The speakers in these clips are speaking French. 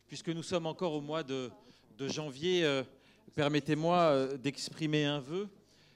puisque nous sommes encore au mois de janvier, permettez-moi d'exprimer un vœu,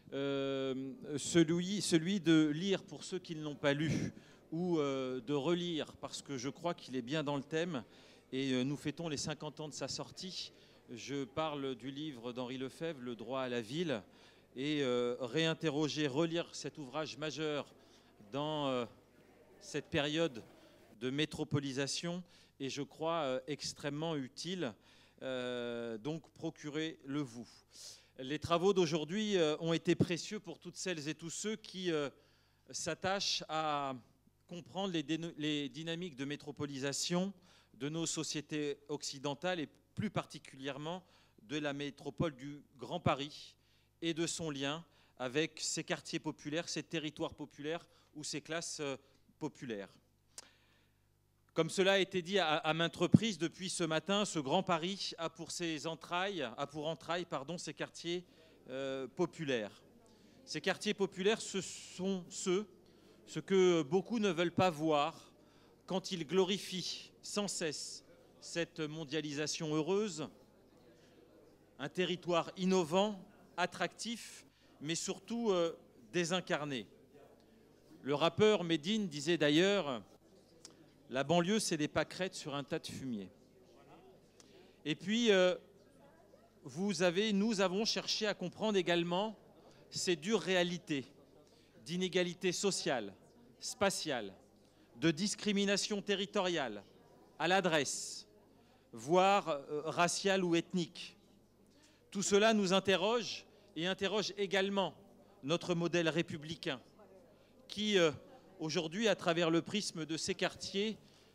celui de lire pour ceux qui ne l'ont pas lu, ou de relire, parce que je crois qu'il est bien dans le thème, et nous fêtons les 50 ans de sa sortie. Je parle du livre d'Henri Lefebvre, Le droit à la ville, et réinterroger, relire cet ouvrage majeur dans cette période de métropolisation est, je crois, extrêmement utile. Donc, procurez-le-vous. Les travaux d'aujourd'hui ont été précieux pour toutes celles et tous ceux qui s'attachent à comprendre les dynamiques de métropolisation de nos sociétés occidentales et plus particulièrement de la métropole du Grand Paris et de son lien avec ses quartiers populaires, ses territoires populaires ou ses classes populaires. Comme cela a été dit à maintes reprises depuis ce matin, ce Grand Paris a pour entrailles ces quartiers populaires. Ces quartiers populaires, ce sont ce que beaucoup ne veulent pas voir quand ils glorifient sans cesse cette mondialisation heureuse, un territoire innovant, attractif, mais surtout désincarné. Le rappeur Medine disait d'ailleurs: la banlieue, c'est des pâquerettes sur un tas de fumier. Et puis, nous avons cherché à comprendre également ces dures réalités d'inégalité sociale, spatiale, de discrimination territoriale, à l'adresse, voire raciale ou ethnique. Tout cela nous interroge et interroge également notre modèle républicain qui, aujourd'hui, à travers le prisme de ces quartiers,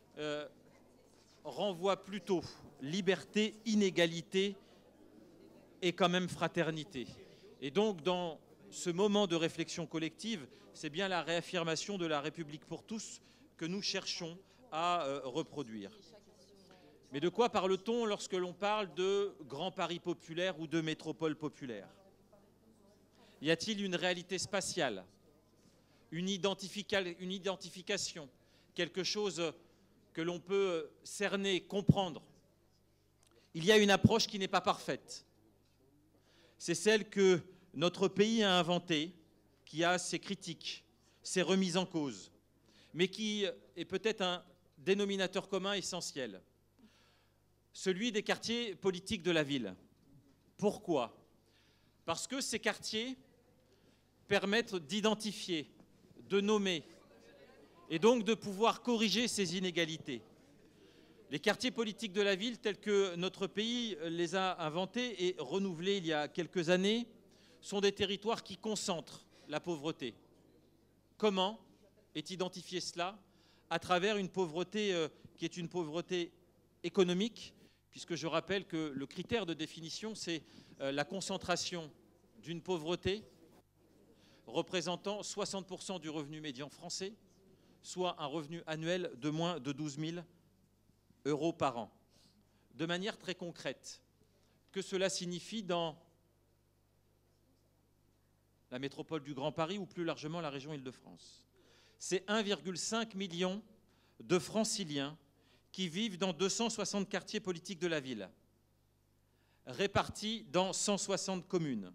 renvoie plutôt liberté, inégalité et quand même fraternité. Et donc, dans ce moment de réflexion collective, c'est bien la réaffirmation de la République pour tous que nous cherchons à reproduire. Mais de quoi parle-t-on lorsque l'on parle de Grand Paris populaire ou de métropole populaire? Y a-t-il une réalité spatiale, une identification, quelque chose que l'on peut cerner, comprendre? Il y a une approche qui n'est pas parfaite. C'est celle que notre pays a inventée, qui a ses critiques, ses remises en cause, mais qui est peut-être un dénominateur commun essentiel. Celui des quartiers politiques de la ville. Pourquoi? Parce que ces quartiers permettent d'identifier, de nommer, et donc de pouvoir corriger ces inégalités. Les quartiers politiques de la ville, tels que notre pays les a inventés et renouvelés il y a quelques années, sont des territoires qui concentrent la pauvreté. Comment est identifié cela? À travers une pauvreté qui est une pauvreté économique, puisque je rappelle que le critère de définition, c'est la concentration d'une pauvreté représentant 60% du revenu médian français, soit un revenu annuel de moins de 12 000 € par an. De manière très concrète, que cela signifie dans la métropole du Grand Paris ou plus largement la région Île-de-France? C'est 1,5 million de franciliens qui vivent dans 260 quartiers politiques de la ville, répartis dans 160 communes.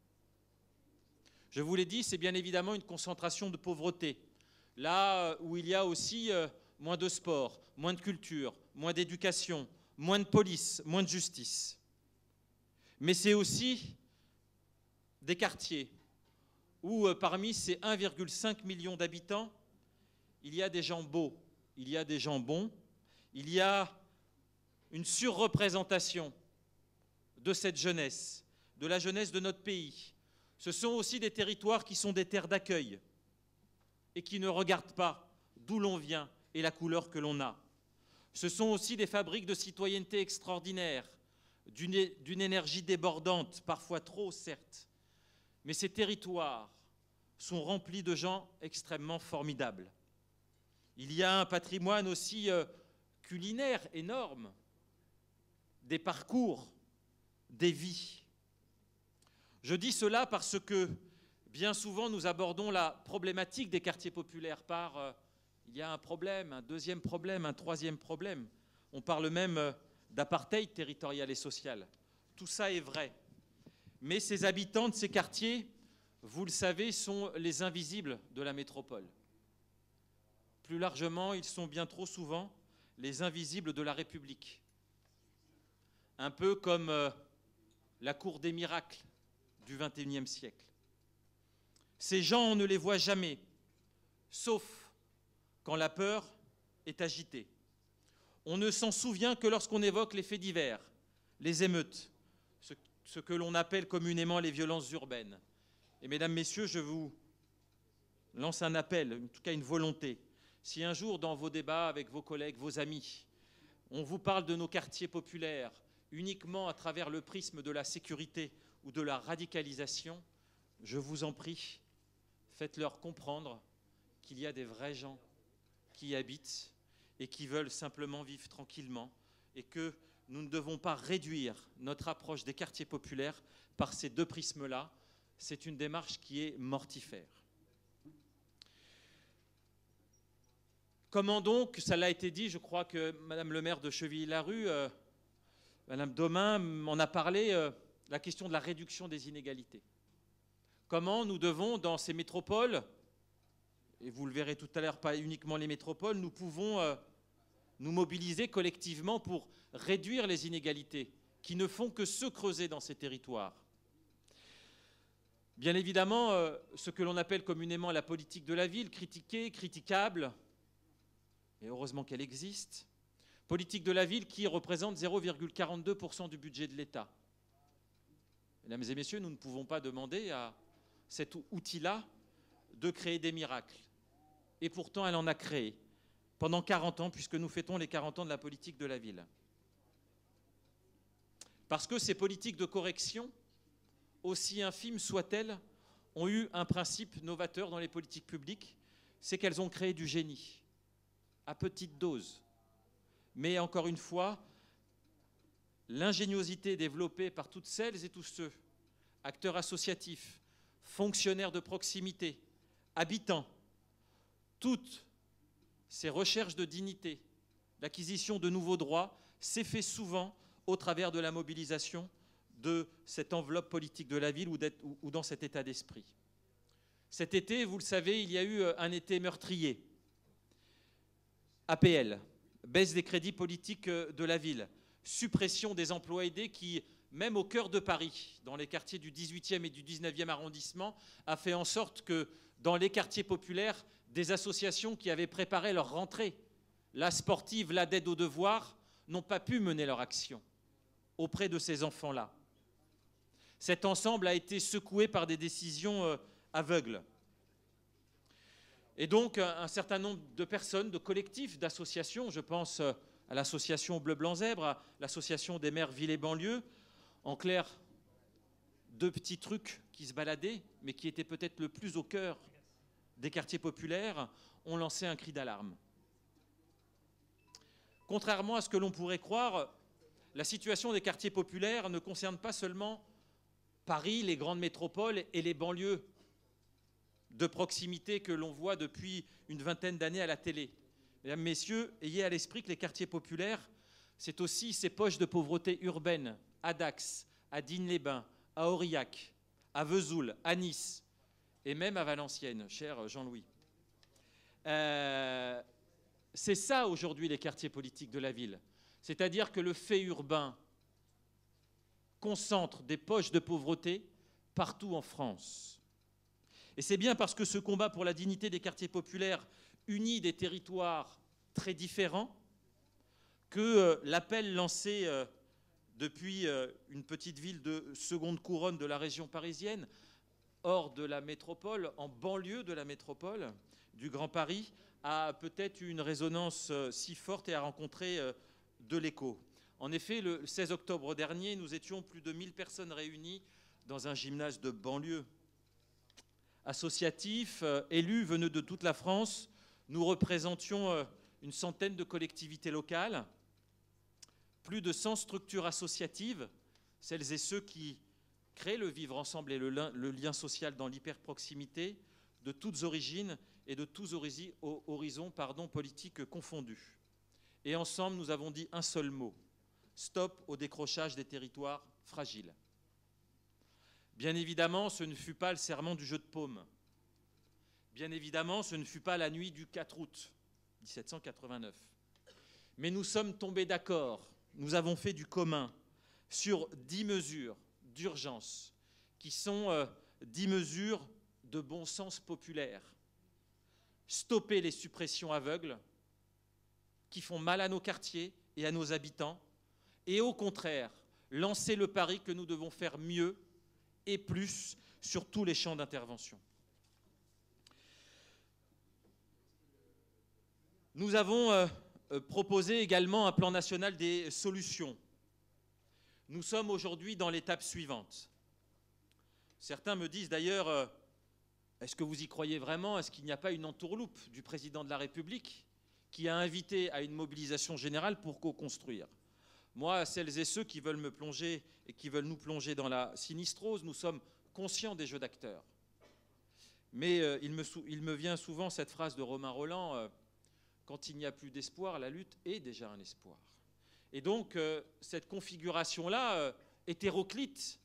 Je vous l'ai dit, c'est bien évidemment une concentration de pauvreté, là où il y a aussi moins de sport, moins de culture, moins d'éducation, moins de police, moins de justice. Mais c'est aussi des quartiers où parmi ces 1,5 million d'habitants, il y a des gens beaux, il y a des gens bons, il y a une surreprésentation de cette jeunesse, de la jeunesse de notre pays. Ce sont aussi des territoires qui sont des terres d'accueil et qui ne regardent pas d'où l'on vient et la couleur que l'on a. Ce sont aussi des fabriques de citoyenneté extraordinaires, d'une énergie débordante, parfois trop certes. Mais ces territoires sont remplis de gens extrêmement formidables. Il y a un patrimoine aussi culinaire énorme, des parcours, des vies. Je dis cela parce que bien souvent nous abordons la problématique des quartiers populaires par il y a un problème, un deuxième problème, un troisième problème. On parle même d'apartheid territorial et social. Tout ça est vrai. Mais ces habitants de ces quartiers, vous le savez, sont les invisibles de la métropole. Plus largement, ils sont bien trop souvent les invisibles de la République. Un peu comme la cour des miracles du XXIe siècle. Ces gens, on ne les voit jamais, sauf quand la peur est agitée. On ne s'en souvient que lorsqu'on évoque les faits divers, les émeutes, ce que l'on appelle communément les violences urbaines. Et mesdames, messieurs, je vous lance un appel, en tout cas une volonté. Si un jour, dans vos débats avec vos collègues, vos amis, on vous parle de nos quartiers populaires uniquement à travers le prisme de la sécurité ou de la radicalisation, je vous en prie, faites-leur comprendre qu'il y a des vrais gens qui y habitent et qui veulent simplement vivre tranquillement et que nous ne devons pas réduire notre approche des quartiers populaires par ces deux prismes-là. C'est une démarche qui est mortifère. Comment donc, ça l'a été dit, je crois que Madame le maire de Chevilly-Larue, Madame Domin en a parlé, la question de la réduction des inégalités. Comment nous devons, dans ces métropoles, et vous le verrez tout à l'heure, pas uniquement les métropoles, nous pouvons nous mobiliser collectivement pour réduire les inégalités qui ne font que se creuser dans ces territoires. Bien évidemment, ce que l'on appelle communément la politique de la ville, critiquée, critiquable, et heureusement qu'elle existe, politique de la ville qui représente 0,42% du budget de l'État. Mesdames et messieurs, nous ne pouvons pas demander à cet outil-là de créer des miracles. Et pourtant, elle en a créé pendant 40 ans, puisque nous fêtons les 40 ans de la politique de la ville. Parce que ces politiques de correction, aussi infimes soient-elles, ont eu un principe novateur dans les politiques publiques, c'est qu'elles ont créé du génie, à petite dose. Mais encore une fois, l'ingéniosité développée par toutes celles et tous ceux, acteurs associatifs, fonctionnaires de proximité, habitants, toutes ces recherches de dignité, l'acquisition de nouveaux droits, s'est fait souvent au travers de la mobilisation de cette enveloppe politique de la ville ou dans cet état d'esprit. Cet été, vous le savez, il y a eu un été meurtrier. APL, baisse des crédits politiques de la ville, suppression des emplois aidés qui, même au cœur de Paris, dans les quartiers du 18e et du 19e arrondissement, a fait en sorte que dans les quartiers populaires, des associations qui avaient préparé leur rentrée, la sportive, la d'aide aux devoirs, n'ont pas pu mener leur action auprès de ces enfants-là. Cet ensemble a été secoué par des décisions aveugles. Et donc, un certain nombre de personnes, de collectifs, d'associations, je pense à l'association Bleu Blanc Zèbre, à l'association des maires Ville et Banlieue, en clair, deux petits trucs qui se baladaient, mais qui étaient peut-être le plus au cœur des quartiers populaires, ont lancé un cri d'alarme. Contrairement à ce que l'on pourrait croire, la situation des quartiers populaires ne concerne pas seulement Paris, les grandes métropoles et les banlieues de proximité que l'on voit depuis une vingtaine d'années à la télé. Mesdames, Messieurs, ayez à l'esprit que les quartiers populaires, c'est aussi ces poches de pauvreté urbaine, à Dax, à Digne-les-Bains, à Aurillac, à Vesoul, à Nice, et même à Valenciennes, cher Jean-Louis. C'est ça aujourd'hui les quartiers politiques de la ville. C'est-à-dire que le fait urbain concentre des poches de pauvreté partout en France. Et c'est bien parce que ce combat pour la dignité des quartiers populaires unit des territoires très différents que l'appel lancé depuis une petite ville de seconde couronne de la région parisienne, hors de la métropole, en banlieue de la métropole du Grand Paris, a peut-être une résonance si forte et a rencontré de l'écho. En effet, le 16 octobre dernier, nous étions plus de 1000 personnes réunies dans un gymnase de banlieue. Associatifs, élus venus de toute la France, nous représentions une centaine de collectivités locales, plus de 100 structures associatives, celles et ceux qui créent le vivre ensemble et le lien social dans l'hyperproximité, de toutes origines et de tous horizons politiques confondus. Et ensemble, nous avons dit un seul mot, stop au décrochage des territoires fragiles. Bien évidemment, ce ne fut pas le serment du jeu de paume. Bien évidemment, ce ne fut pas la nuit du 4 août 1789. Mais nous sommes tombés d'accord, nous avons fait du commun sur 10 mesures d'urgence qui sont 10 mesures de bon sens populaire. Stopper les suppressions aveugles qui font mal à nos quartiers et à nos habitants, et au contraire, lancer le pari que nous devons faire mieux et plus sur tous les champs d'intervention. Nous avons proposé également un plan national des solutions. Nous sommes aujourd'hui dans l'étape suivante. Certains me disent d'ailleurs, est-ce que vous y croyez vraiment? Est-ce qu'il n'y a pas une entourloupe du président de la République qui a invité à une mobilisation générale pour co-construire? Moi, celles et ceux qui veulent me plonger et qui veulent nous plonger dans la sinistrose, nous sommes conscients des jeux d'acteurs. Mais il me vient souvent cette phrase de Romain Rolland, quand il n'y a plus d'espoir, la lutte est déjà un espoir. Et donc, cette configuration-là, hétéroclite,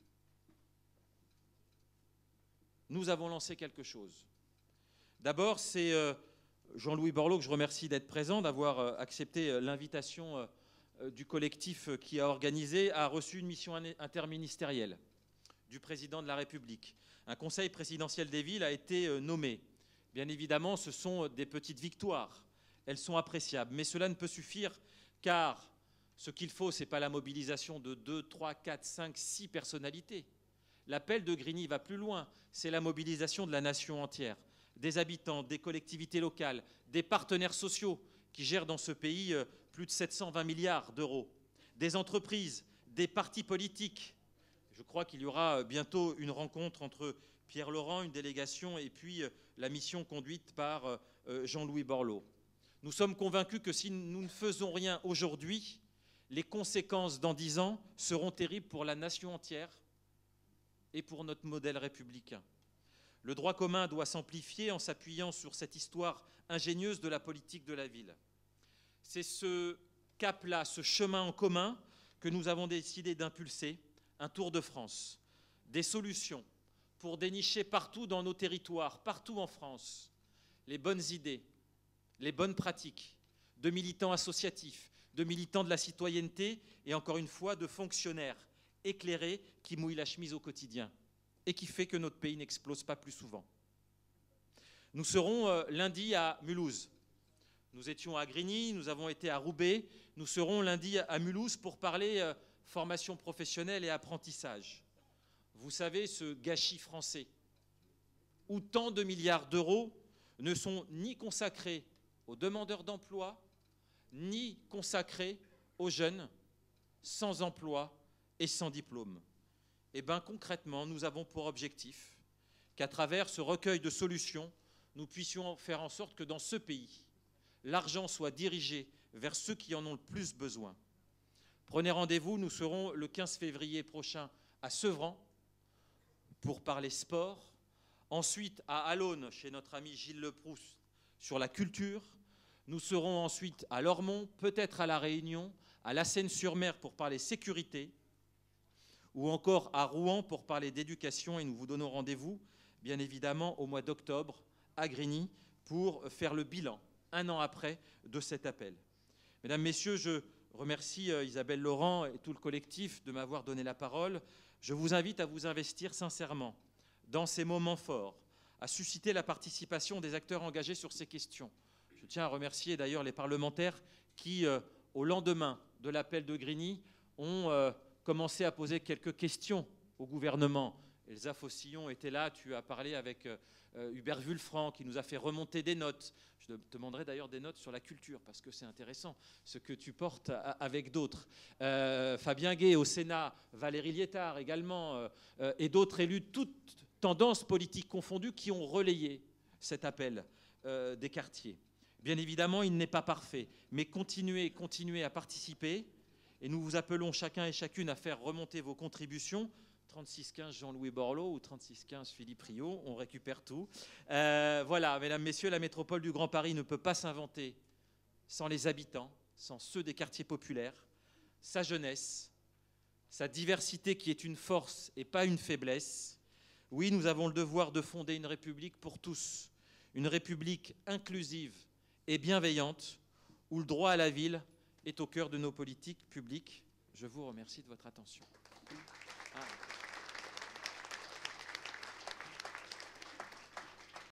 nous avons lancé quelque chose. D'abord, c'est Jean-Louis Borloo, que je remercie d'être présent, d'avoir accepté l'invitation du collectif qui a organisé, a reçu une mission interministérielle du président de la République. Un conseil présidentiel des villes a été nommé. Bien évidemment, ce sont des petites victoires. Elles sont appréciables. Mais cela ne peut suffire car ce qu'il faut, ce n'est pas la mobilisation de 2, 3, 4, 5, 6 personnalités. L'appel de Grigny va plus loin. C'est la mobilisation de la nation entière, des habitants, des collectivités locales, des partenaires sociaux qui gèrent dans ce pays plus de 720 milliards d'euros, des entreprises, des partis politiques. Je crois qu'il y aura bientôt une rencontre entre Pierre Laurent, une délégation, et puis la mission conduite par Jean-Louis Borloo. Nous sommes convaincus que si nous ne faisons rien aujourd'hui, les conséquences dans 10 ans seront terribles pour la nation entière et pour notre modèle républicain. Le droit commun doit s'amplifier en s'appuyant sur cette histoire ingénieuse de la politique de la ville. C'est ce cap-là, ce chemin en commun que nous avons décidé d'impulser, un tour de France, des solutions pour dénicher partout dans nos territoires, partout en France, les bonnes idées, les bonnes pratiques de militants associatifs, de militants de la citoyenneté et encore une fois de fonctionnaires éclairés qui mouillent la chemise au quotidien et qui fait que notre pays n'explose pas plus souvent. Nous serons lundi à Mulhouse. Nous étions à Grigny, nous avons été à Roubaix. Nous serons lundi à Mulhouse pour parler formation professionnelle et apprentissage. Vous savez, ce gâchis français où tant de milliards d'euros ne sont ni consacrés aux demandeurs d'emploi, ni consacrés aux jeunes sans emploi et sans diplôme. Eh bien, concrètement, nous avons pour objectif qu'à travers ce recueil de solutions, nous puissions faire en sorte que dans ce pays, l'argent soit dirigé vers ceux qui en ont le plus besoin. Prenez rendez-vous, nous serons le 15 février prochain à Sevran pour parler sport. Ensuite, à Allonne, chez notre ami Gilles Leproust, sur la culture. Nous serons ensuite à Lormont, peut-être à La Réunion, à La Seyne-sur-Mer pour parler sécurité, ou encore à Rouen pour parler d'éducation. Et nous vous donnons rendez-vous, bien évidemment, au mois d'octobre, à Grigny, pour faire le bilan, un an après, de cet appel. Mesdames, Messieurs, je remercie Isabelle Laurent et tout le collectif de m'avoir donné la parole. Je vous invite à vous investir sincèrement dans ces moments forts, à susciter la participation des acteurs engagés sur ces questions. Je tiens à remercier d'ailleurs les parlementaires qui, au lendemain de l'appel de Grigny, ont commencé à poser quelques questions au gouvernement. Elsa Faucillon était là, tu as parlé avec Hubert Wulfranc qui nous a fait remonter des notes. Je te demanderai d'ailleurs des notes sur la culture parce que c'est intéressant ce que tu portes avec d'autres. Fabien Gay au Sénat, Valérie Liétard également et d'autres élus, toutes tendances politiques confondues qui ont relayé cet appel des quartiers. Bien évidemment, il n'est pas parfait, mais continuez à participer et nous vous appelons chacun et chacune à faire remonter vos contributions. 3615 Jean-Louis Borloo ou 3615 Philippe Rio, on récupère tout. Voilà, mesdames, messieurs, la métropole du Grand Paris ne peut pas s'inventer sans les habitants, sans ceux des quartiers populaires. sa jeunesse, sa diversité qui est une force et pas une faiblesse. Oui, nous avons le devoir de fonder une république pour tous, une république inclusive et bienveillante, où le droit à la ville est au cœur de nos politiques publiques. Je vous remercie de votre attention.